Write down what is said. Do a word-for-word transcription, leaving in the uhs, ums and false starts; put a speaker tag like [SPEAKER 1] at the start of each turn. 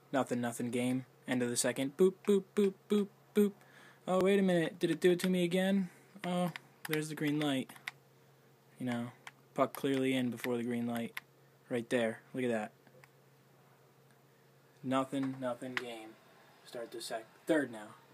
[SPEAKER 1] Nothing, nothing game. End of the second. Boop, boop, boop, boop, boop. Oh, wait a minute. Did it do it to me again? Oh, there's the green light. You know, puck clearly in before the green light. Right there. Look at that. Nothing, nothing game. Start the sec third now.